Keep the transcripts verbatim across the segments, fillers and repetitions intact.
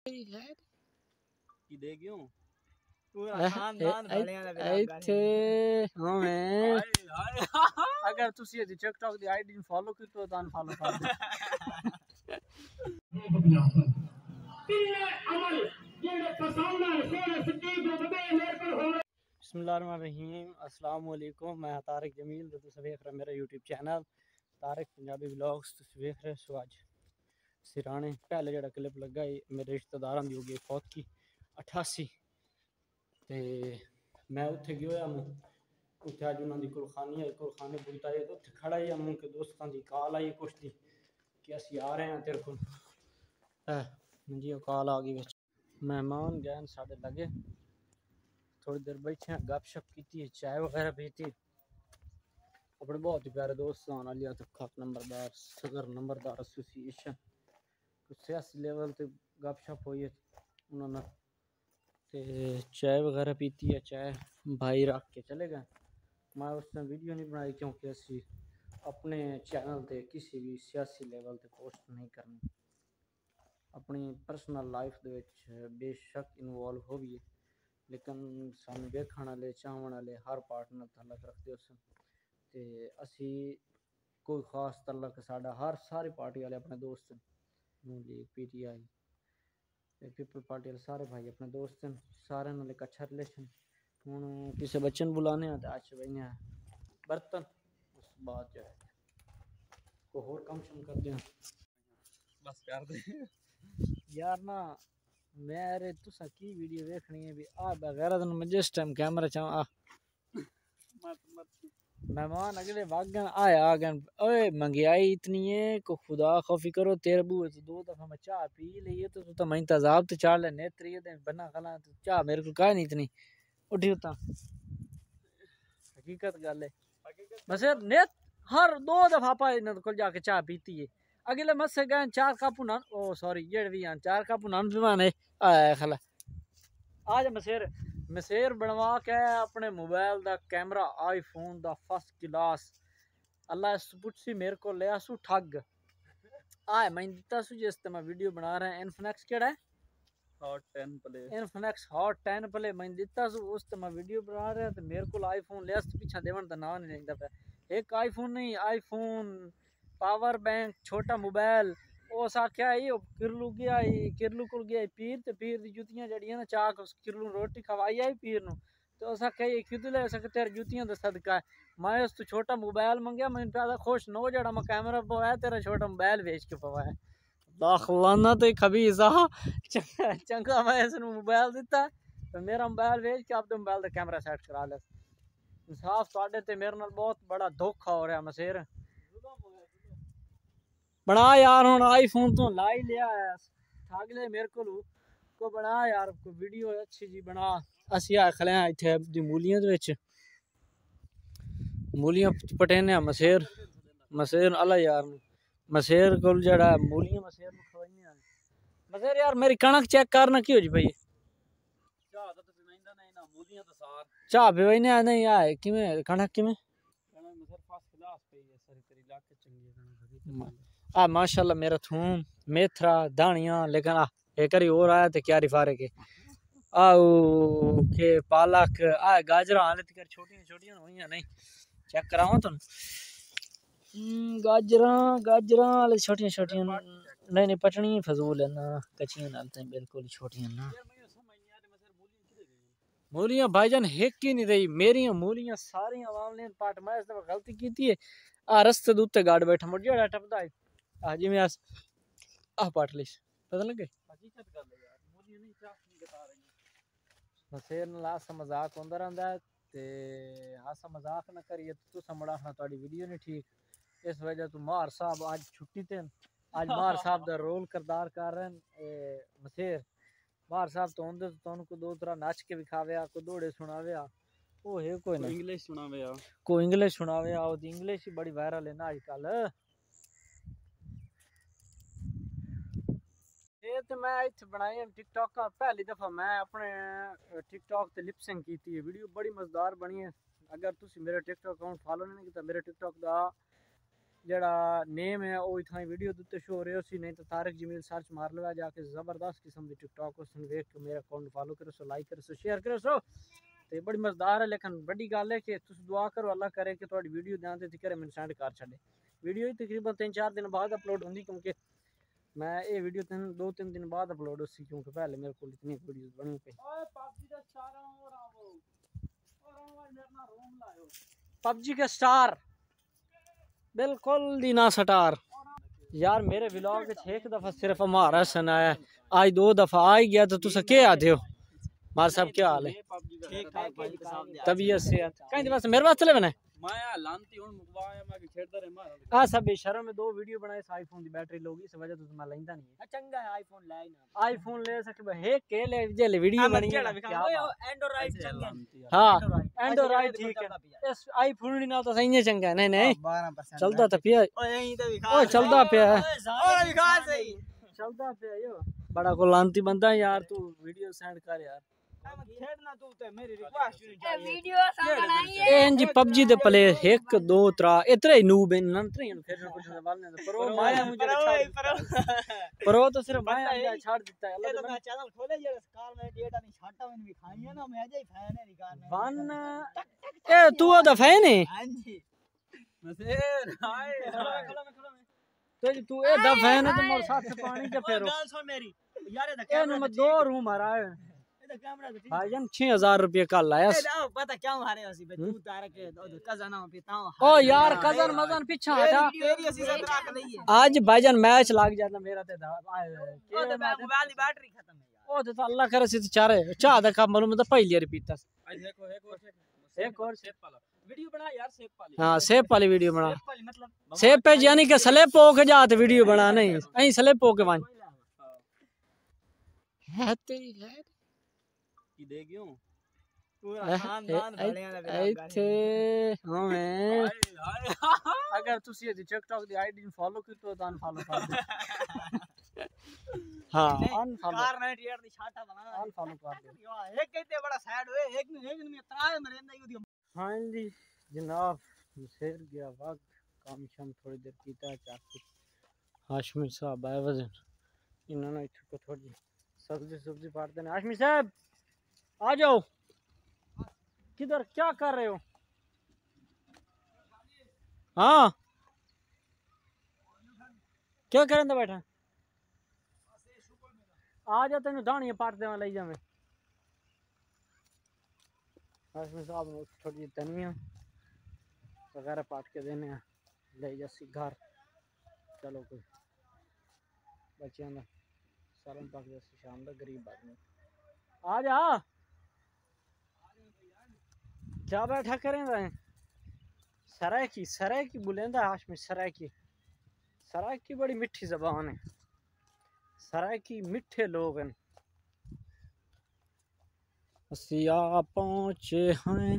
की दे क्यों अगर तुसी ये टिकटॉक दी आईडी ਨੂੰ फॉलो कीतो ਤਾਂ फॉलो कर दे बिस्मिल्लाहिर्रहमानिर्रहीम अस्सलाम वालेकुम मैं तारिक जमील तो तुसी देख रहे मेरा YouTube channel Tariq Punjabi vlogs तुसी देख रहे सो आज सिराने पहले जेड़ा क्लिप लगा मेरे रिश्तेदारां दी हो गई फौत की अठासी ते मैं उत्थे गया मैं उत्थे अज उन्होंने कुलखानी आई कुलखाने बुलताए तो उत्थे खड़ा ही हम उनके दोस्तों की कॉल आई कुछ दी कि असी आ रहे हैं तेरे को जी कॉल आ गई बिच मेहमान गए साढ़े लगे थोड़ी देर बैठे गपशप की चाय वगैरह पीती अपने बहुत ही प्यारे दोस्त आलिया तो खक नंबरदार सदर नंबरदार एसोसिएशन कुछ सियासी लेवल ते गपशप हुई उन्होंने ते चाय वगैरह पीती है चाय भाई रख के चले गए मैं उसने वीडियो नहीं बनाई क्योंकि असी अपने चैनल पे किसी भी सियासी लेवल पे पोस्ट नहीं करनी अपनी पर्सनल लाइफ दे विच बेशक इन्वॉल्व हो भी लेकिन सानू देखने वाले चाहने वाले हर पार्टनर तलक रखते उस ते असी कोई खास तलक साडा हर सारी पार्टी वाले अपने दोस्त नून लीग पीटीआई पीपल पार्टी वाले सारे भाई अपने दोस्त हैं सारे नाल एक अच्छा रिलेशन हुण किसी बच्चे नूं बुलाने आ ते अच बइने बर्तन उस बाद जो है कोई होर कम शम करदे हैं बस कर दे यार ना मेरे तुसा की वीडियो देखनी है भी आ बगैर मैं जिस टाइम कैमरा चाह आ मेहमान अगले वागन आया आ गए ओए महंगाई इतनी है को खुदा खौफी करो तेरे बूहे तो दो दफा मैं चाह पी लिए तो तू तो मैं तजाब तो चाड़ ले नेत्री दे बना खला तो चाह मेरे को काहे नहीं इतनी उठी उता हकीकत गल है बस नेत हर दो दफा पा इन को जाके चाह पीती है अगले मस्से गए चार कप ना ओ सॉरी जेड़ भी आन चार कप ना दीवाने आया खला आज मसेर मसेर बनवा के अपने मोबाइल दा कैमरा आईफोन दा फर्स्ट क्लास अल्लाह सुपुटसी मेरे को ले आसू ठग आए मैं दिता सु जिस ते मैं वीडियो बना रहा है इनफिनिक्स केड़ा है Hot Ten Play Infinix Hot Ten Play मैं दिता सु उस ते मैं वीडियो बना रहा है तो मेरे को आईफोन ले आस पीछे देवन दा नाम नहीं लेंदा पे एक आईफोन नहीं आईफोन पावर बैंक छोटा मोबाइल उस आख्या किरलू गया किरलू को गया पीर तो पीर दी जुतियां जड़ियां ना चाक उस किरलू रोटी खवाई आई पीर नु तो उस आख्या खुद ले सक तेरे जुतियां दा सदका है मैं उस तो छोटा मोबाइल मंगया मैं प्यादा खुश नो जड़ा मैं कैमरा पवाया तेरा छोटा मोबाइल बेच के पवाया लाखलाना तो खबीसा चंगा मैं इसनु मोबाइल दिता तो मेरा मोबाइल बेच के अपने मोबाइल दा कैमरा सेट करा ले इंसाफ तुहाडे ते मेरे नाल बहुत बड़ा धोखा हो रहा मसेर बना यार हूँ आईफोन तो ला ही लिया है ठग ले मेरे को को बना यार को वीडियो अच्छी जी बना असी आ खले इत्थे दी मूलियां दे विच मूलियां पटेने मसेर मसेर अला यार मसेर कोल जड़ा मूलियां मसेर नु खवाइने आ मसेर यार मेरी कणक चेक करना की हो जी भाई चाह तो पिवाइंदा नहीं ना मूलियां तो सार चाह पिवाइने आ नहीं आए किवें कणक किवें कणक मसेर फर्स्ट क्लास पई है सारी तेरी लाके चंगी कणक आ माशाल्लाह मेरा थूम मेथरा दानिया लेकिन आ एक और आया तो क्या रिफारे के आओ के पालक आ गाजरा हाले तक छोटियां छोटियां होइयां नहीं चेक कराओ तुम गाजरा गाजरा वाले छोटियां छोटियां नहीं नहीं पटनी फजूल है ना कच्चियां नाल ते बिल्कुल छोटियां ना मूलियां भाईजान हिक ही नहीं रही मेरी मूलियां सारी आवाम ने पाट मैं इस दफा गलती की थी आ रस्ते दे उत्ते गाड़ बैठा मुड़ जेड़ा टपदा है आ जिवें अस आ पाट लिस पता लगे हकीकत गल है यार मूलियां नहीं चाह नहीं बता रही मसेर नाल हासा मजाक होंदा रहंदा है ते हासा मजाक ना करिए तुसा मुड़ा ना तोड़ी वीडियो नहीं ठीक इस वजह तो मार साहब आज छुट्टी ते आज मार साहब दा रोल करदार कर रहे हैं मसेर मार साहब तो होंदे तो उनको दो तरह नाच के विखावे को दौड़े सुनावे ओ है कोई ना इंग्लिश सुनावे को इंग्लिश सुनावे ओ दी इंग्लिश ही बड़ी वायरल है ना आजकल ये तो मैं इत्थे बनाई है टिकटॉक का पहली दफा मैं अपने टिकटॉक ते लिप सिंक की थी वीडियो बड़ी मजेदार बनी है अगर तुसी मेरे टिकटॉक अकाउंट फॉलो नहीं किया मेरे टिकटॉक दा जड़ा नेम है वो इतना वीडियो उत्ते शो हो रहे हो सी, नहीं तो तारिक जमील सर्च मार लो जाके, जबरदस्त किस्म की टिकटॉक उस देख के मेरा अकाउंट फॉलो करो सो, लाइक करो सो, शेयर करो सो, तो बड़ी मजेदार है। लेकिन बड़ी गल है कि तुम दुआ करो अल्लाह करे कि थोड़ी वीडियो ध्यान से करे मैंने सेंड कर छे। वीडियो ही तकरीबन तीन चार दिन बाद अपलोड होंगी, क्योंकि मैं ये वीडियो तीन दो तीन दिन बाद अपलोड होती, क्योंकि पहले मेरे को इतनी वीडियो बनी पे। पबजी के स्टार बिल्कुल दी ना स्टार यार, मेरे व्लॉग एक दफा सिर्फ हमारा सन आया, आज दो दफा आ ही गया, तो तुम क्या आते हो मार साहब, क्या हाल है? तबीयत सेहत कहीं बस मेरे वास्ते ले बने हां सब शहरों में दो वीडियो बनाए, आईफोन की बैटरी लोगी इस वजह तो मैं लेंदा नहीं है। चंगा है आईफोन ले ना, आईफोन ले सके हे के ले जे वीडियो बनी है एंड्रॉइड चंगा। हां एंड्रॉइड ठीक है, इस आईफोन ना तो सही है चंगा। नहीं नहीं बारह परसेंट चलदा तो पिया, ओ यहीं तो दिखा, ओ चलदा पिया और दिखा सही चलदा पिया यो, बड़ा को लांती बंदा यार, तू वीडियो सेंड कर यार। खेलना तू ते मेरी रिक्वेस्ट नहीं चाहिए, वीडियो बनाई है एनजी पबजी दे प्ले एक दो त्रा इतरे ही नूब इन नंतरे खेलने कुछ वाले ने प्रो माया मुझे प्रो प्रो तो सिर्फ माया ने छोड़ देता है। अल्लाह तो मैं चैनल खोले ये कार में डेटा नहीं छाटा में भी खाई है ना, मैं अजय फैन है रिकार में वन ए तू ओदा फैन है? हां जी मसेर हाय खलो में खलो में तो तू ए दा फैन है तो मोर साथ पानी के फेरो गाल सुन मेरी यार, ए कैमरा में दो रूम आ रहा है भाईजान, छह हजार रुपये का लाया पता क्या हारे हसी बे तू तारा के कजन हो पिताओ। ओ यार कजन मजन पीछे हटा तेरी हसी से रख लई है। आज भाईजान मैच लाग जाता मेरा ते ओ ते मोबाइल की बैटरी खत्म है यार, ओ तो अल्लाह करे से चारे चाह दा कम मालूम तो पहली बार पीता। देखो एक और एक और सेप वाला वीडियो बना यार, सेप वाली हां सेप वाली वीडियो बना, मतलब सेप पे यानी कि स्लिप हो के जात वीडियो बना, नहीं ऐ स्लिप हो के वन है तेरी है दे क्यों पूरा खानदान भड़ियां दा थे हमें अगर तुसी ये टिकटॉक दी आईडी फॉलो की तो अनफॉलो कर दे। हां अनफॉलो कार नाइट यार दी छाटा बना अनफॉलो कर दे। एक कहते बड़ा सैड हुए, एक ने एक ने त्राए मरेंदा यूदी। हां जी जनाब शेर गया वक्त काम शाम थोड़ी देर कीता चाकू हाशमी साहब आए वजन इन्होंने इसको थोड़ी सब्जी सब्जी पाड़ते हैं। हाशमी साहब आ जाओ, किधर क्या कर रहे हो? हाँ क्या करें तो बैठा आ जा, तेन धानिया पाट दे लाई जावे। हाशमी साहब ने थोड़ी धनिया वगैरह पाट के देने ले जासी घर। चलो कोई बच्चियां का सालन पाक जैसे शाम का गरीब आदमी आ जा क्या बैठा करें रहे सरायकी सरायकी बुलेंदा हाशमी सरायकी सरायकी बड़ी मिठी जबान है, सरायकी मिठे लोग हैं। असिया पहुंचे हैं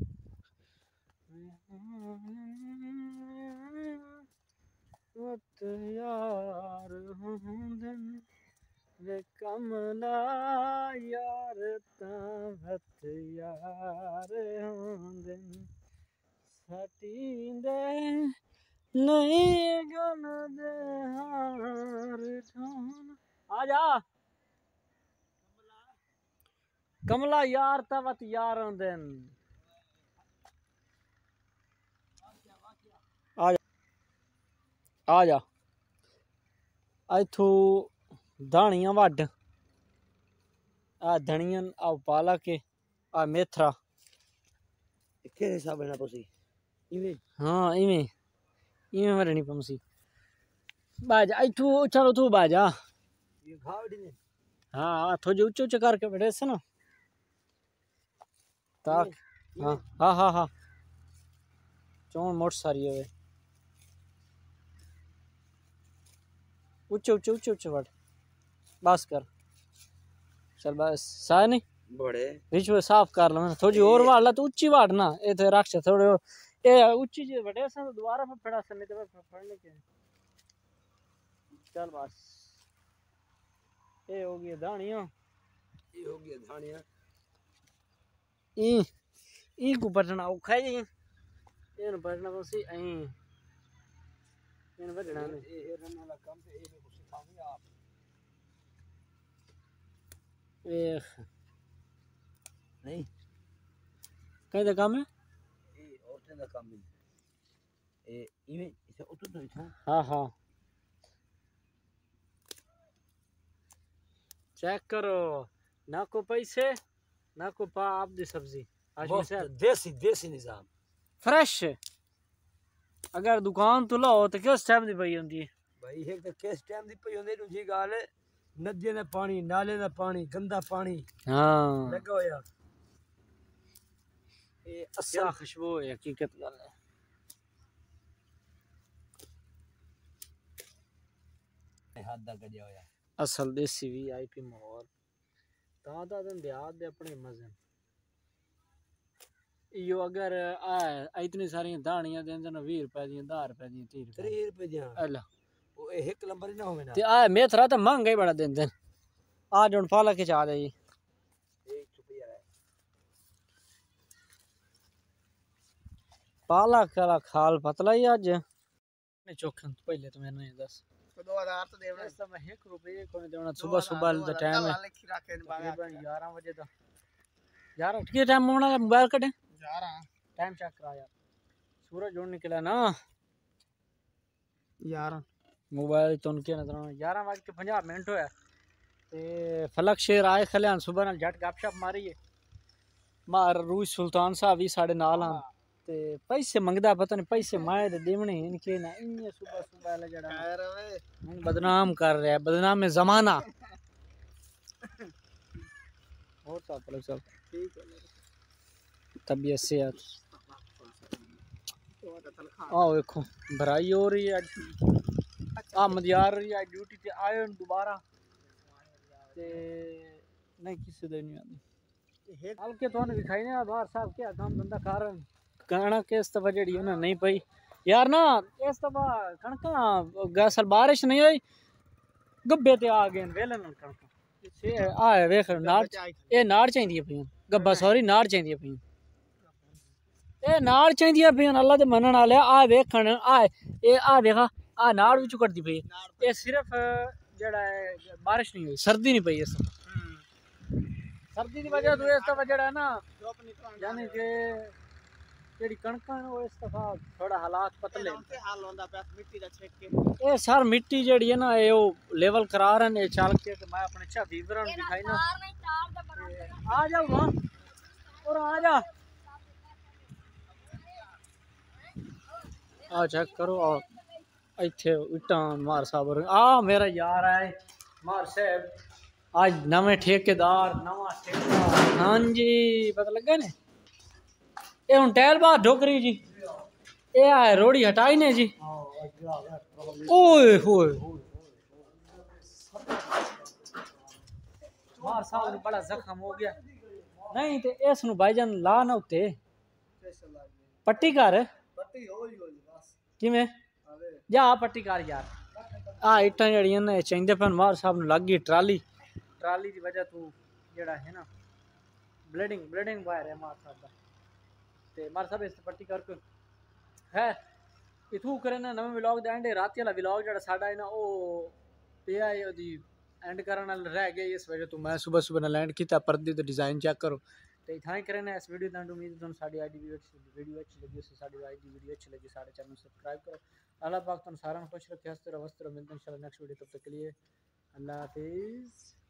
यार वे कमला यार तवत यार होंदन सटींदे नहीं गन दे हार ठोन आ जा कमला यार तवत यार होंदन आ जा आ जा इथू धानियां वड आ धनियन आ पाला के आ मेथरा के हिसाब ना पसी इवे हां इवे इवे मरनी पमसी बाजा इथू चलो तू बाजा ये घावड़ी ने हां थोड़ी ऊंचे ऊंचे करके बैठे से ना ताक हां हां हां हां चौन मोट सारी है ऊंचे ऊंचे ऊंचे ऊंचे बढ़ बस कर चल बस सा नहीं बड़े बीच में साफ कर लो थोड़ी और वाड़ ला तो ऊंची वाड़ ना ये तो रख थोड़े ए ऊंची जी बड़े से दोबारा में फड़ा से नहीं तो फड़ने के चल बस ये हो गया धानिया ये हो गया धानिया ई ई को बटना औखा है ये न बटना बस ऐ इन वजड़ा ने ਇਹ ਰੰਨ ਵਾਲਾ ਕੰਮ ਤੇ ਇਹ ਕੁਛ ਸਿਖਾਉਂਗੇ ਆਪ ਵੇਖ ਨਹੀਂ ਕਿਹਦਾ ਕੰਮ ਹੈ ਇਹ ਔਰਤਾਂ ਦਾ ਕੰਮ ਹੈ ਇਹ ਇਵੇਂ ਇਸੇ ਉੱਤੋਂ ਤੋਂ ਇਥੋਂ हाँ हाँ चेक करो ना को पैसे ना को पा आप दी सब्जी आज ਬਹੁਤ मिसाल ਦੇਸੀ ਦੇਸੀ ਨਿਜ਼ਾਮ फ्रेश अगर दुकान तो लाओ तो किस टाइम दी पई होंदी है ਭਾਈ ਇੱਕ ਤਾਂ ਕਿਸ ਟਾਈਮ ਦੀ ਪਈ ਹੁੰਦੀ ਦੂਜੀ ਗੱਲ ਨਦੀਆਂ ਦਾ ਪਾਣੀ ਨਾਲੇ ਦਾ ਪਾਣੀ ਗੰਦਾ ਪਾਣੀ हाँ ਲੱਗਾ ਹੋਇਆ ਇਹ क्या ਅਸਲ खुशबू है हकीकत गल है ਹੱਦ ਦਾ ਕੱਢਿਆ ਹੋਇਆ असल देसी वी आई पी माहौल ता दा दिन देहात दे अपने मजे यो अगर आ इतनी सारी दाणियां देंदे न बीस रुपए दी दस रुपए दी तीस रुपए तीस रुपए ਦੀਆਂ अल्ला ਉਹ ਇਹ ਇੱਕ ਨੰਬਰ ਹੀ ਨਾ ਹੋਵੇ ਨਾ ते आ मेथरा तो महंगा ही बड़ा देंदे आ जोन पाला के चा दे जी एक रुपया है पाला कला खाल पतला ही आज ने चोखन पहले तो मैंने ये दस दो हजार तो देना इस समय एक रुपये को नहीं देना सुबह सुबह दा टाइम है तकरीबन तकरीबन ग्यारह बजे दा ग्यारह के टाइम होना मोबाइल कटे ग्यारह टाइम चेक करा यार सूरज जोड़ निकला ना ग्यारह मोबाइल तो उनके नजर ग्यारह बज के पंजाह मिनट होया ते फलक शेर आए खलियान सुबह नाल झट गपशप मारी है मार रूस सुल्तान साहब भी साढ़े नाल हां ते पैसे मंगदा पता नहीं पैसे माए दे देवने इनके ना इन्ने सुबह सुबह ला जड़ा खैर वे हूं बदनाम कर रहा है बदनाम है जमाना और तो पलक सब ठीक है तबीयत से यार आओ देखो भराई हो रही है आज आ मदियार रही है ड्यूटी पे आए दोबारा ते नहीं किसी दे नहीं आती हल्के तो दिखाई नहीं बाहर साहब क्या काम धंधा कर रहे हैं कहना कि इस दफा जी ना नहीं पई यार ना इस दफा कणका गसल बारिश नहीं हुई गब्बे ते आ गए वेलन कणका आ वेख नाड़ ए नाड़ चाहिए पियां गब्बा सॉरी नाड़ चाहिए पियां ए नाड़ चाहिए पियां अल्लाह दे मनन वाले आ वेखण आ ए आ देखा आ नाड़ विच कटदी पई ए सिर्फ जेड़ा बारिश नहीं हुई सर्दी नहीं पई इस सर्दी की वजह तो इस दफा जेड़ा ना यानी कि जेड़ी कणकां वो इस दफा थोड़ा हालात पतले हाल होंदा पे मिट्टी दा छेक के ए सर मिट्टी जेड़ी है ना ये वो लेवल करा रहे हैं चल के ते मैं अपने अच्छा विवरण दिखाई ना आ जाओ वहां और आ जा आ चेक करो और इथे इटा मार साहब आ मेरा यार है मार साहब आज नवे ठेकेदार नवा ठेकेदार हाँ जी पता लगा ने ये हुन टैल बाहर ढोक रही जी ये है रोड़ी हटाई ने जी ओए होए मार साहब ने बड़ा जख्म हो गया नहीं ते इस नु भाईजान ला ना उत्ते पट्टी कर पट्टी हो ही होई बस किवें जा पट्टी कर यार आ इट्टां जड़ियां ने चाहिंदे पन मार साहब नु लग गई ट्राली ट्राली दी वजह तू जेड़ा है ना ब्लीडिंग ब्लीडिंग बाहर है मार साहब दा ते मार साहब इस पट्टी करके है इथू करे ना नवे व्लॉग दे एंड रात वाला व्लॉग जेड़ा साडा है ना ओ पिया है ओदी एंड करन वाल रह गई इस वजह तो मैं सुबह सुबह ना लैंड कीता पर्दे ते डिजाइन चेक करो ते इथां ही करे ना इस वीडियो दा उम्मीद तुम साडी आईडी वीडियो अच्छी लगी उसे साडी आईडी वीडियो अच्छी लगी साडे चैनल सब्सक्राइब करो अल्लाह पाक तुम सारा खुश रखे हंसते रहो वस्त रहो मिलते हैं इंशाल्लाह नेक्स्ट वीडियो तब तक के लिए अल्लाह हाफिज़।